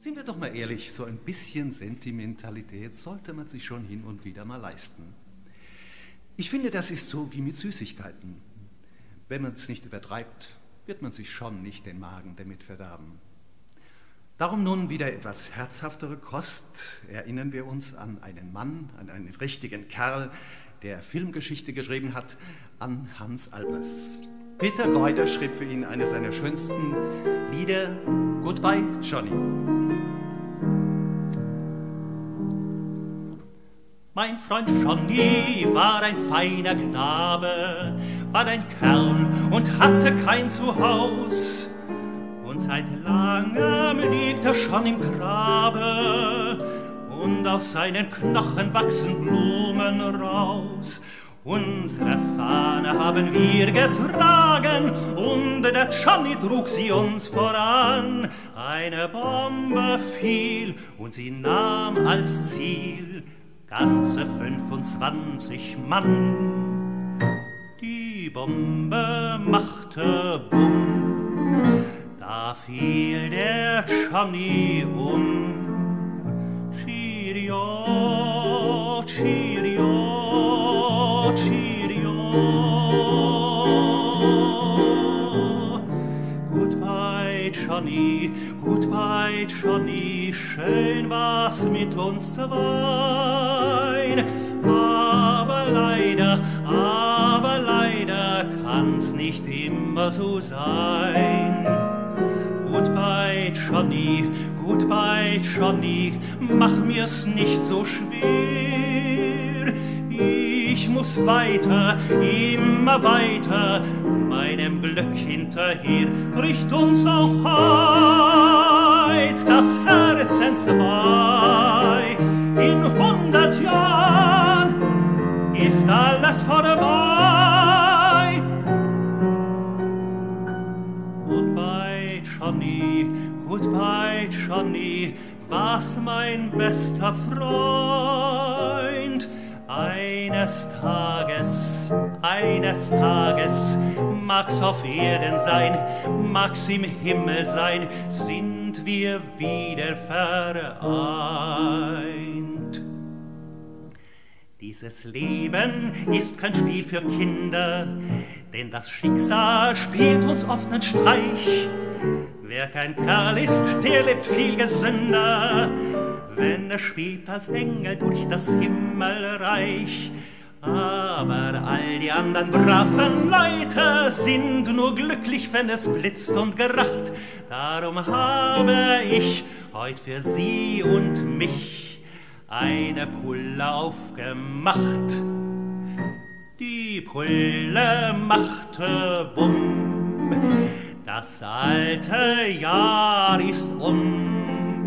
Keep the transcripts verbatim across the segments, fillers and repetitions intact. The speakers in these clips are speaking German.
Sind wir doch mal ehrlich, so ein bisschen Sentimentalität sollte man sich schon hin und wieder mal leisten. Ich finde, das ist so wie mit Süßigkeiten. Wenn man es nicht übertreibt, wird man sich schon nicht den Magen damit verderben. Darum nun wieder etwas herzhaftere Kost. Erinnern wir uns an einen Mann, an einen richtigen Kerl, der Filmgeschichte geschrieben hat, an Hans Albers. Peter Greuter schrieb für ihn eines seiner schönsten Lieder, Goodbye, Johnny. Mein Freund Johnny war ein feiner Knabe, war ein Kerl und hatte kein Zuhaus. Und seit langem liegt er schon im Grabe, und aus seinen Knochen wachsen Blumen raus. Unsere Fahne haben wir getragen, und der Johnny trug sie uns voran. Eine Bombe fiel, und sie nahm als Ziel ganze fünfundzwanzig Mann. Die Bombe machte Bumm, da fiel der Johnny um. Cheerio, Cheerio, Cheerio. Goodbye, Johnny, goodbye, Johnny, schön war's mit uns zwein. Aber leider, aber leider kann's nicht immer so sein. Goodbye, Johnny, goodbye, Johnny, mach mir's nicht so schwer. Ich muss weiter, immer weiter, meinem Glück hinterher. Bricht uns auch heut das Herz entzwei. In hundert Jahren ist alles vorbei. Goodbye, Johnny, goodbye, Johnny, warst mein bester Freund. Eines Tages, eines Tages mag's auf Erden sein, mag's im Himmel sein, sind wir wieder vereint. Dieses Leben ist kein Spiel für Kinder, denn das Schicksal spielt uns oft einen Streich. Wer kein Kerl ist, der lebt viel gesünder, wenn er spielt als Engel durch das Himmelreich. Aber all die anderen braven Leute sind nur glücklich, wenn es blitzt und geracht. Darum habe ich heut für sie und mich eine Pulle aufgemacht. Die Pulle machte Bumm, das alte Jahr ist um.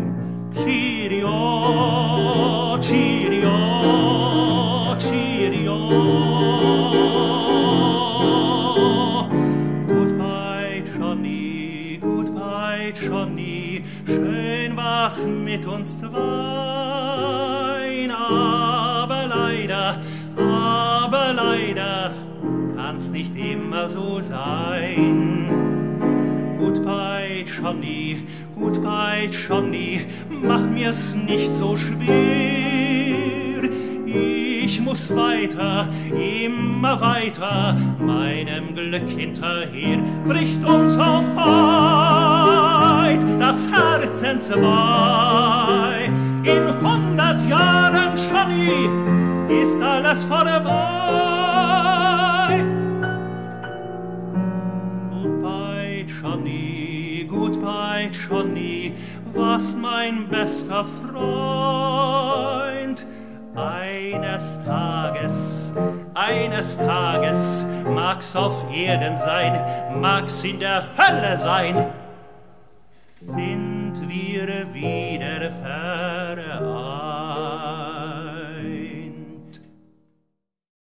Cheerio, Cheerio, Cheerio. Goodbye, Johnny, goodbye, Johnny, schön war's mit uns zwein. Aber leider, aber leider kann's nicht immer so sein. Goodbye, Johnny, goodbye, Johnny, mach mir's nicht so schwer. Ich muss weiter, immer weiter, meinem Glück hinterher. Bricht uns auch heut das Herz entzwei. In hundert Jahren, Johnny, ist alles vorbei. Goodbye, Johnny, goodbye, Johnny, warst mein bester Freund. Eines Tages, eines Tages mag's auf Erden sein, mag's in der Hölle sein, sind wir wieder vereint.